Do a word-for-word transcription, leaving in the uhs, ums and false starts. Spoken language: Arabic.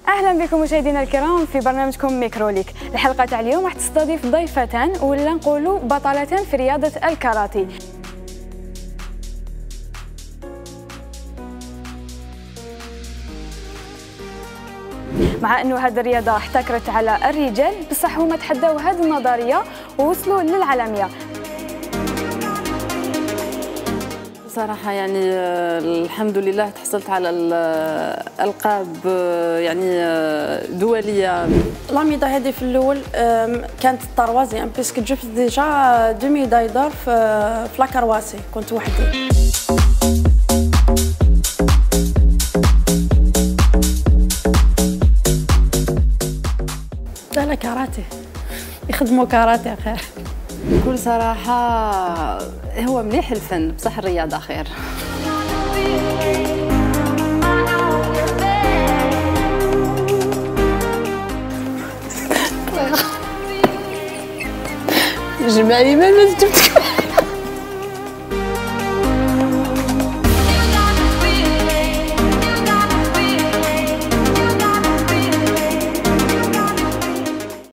اهلا بكم مشاهدينا الكرام في برنامجكم ميكروليك. الحلقه تاع اليوم راح تستضيف ضيفتان ولا نقولوا بطلتان في رياضه الكاراتيه. مع انه هذه الرياضه احتكرت على الرجال، بصح هما تحداو هذه النظريه ووصلوا للعالميه. صراحة يعني الحمد لله تحصلت على الألقاب يعني دولية. لاميدا هذه في الأول كانت الطروازيام بيسك جبت ديجا دو ميداي دور في لاكرواسي، كنت وحدي. لا لا كاراتيه، يخدموا كاراتيه خير. بكل صراحة هو مليح الفن، بصح الرياضة خير. جمعي ما جبتك.